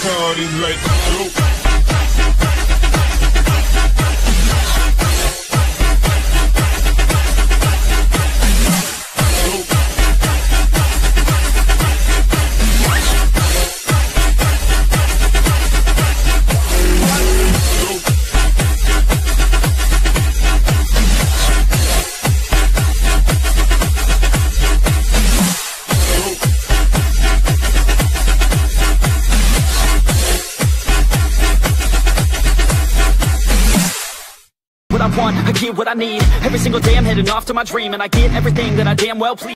party like I want, I get what I need. Every single day I'm heading off to my dream, and I get everything that I damn well please.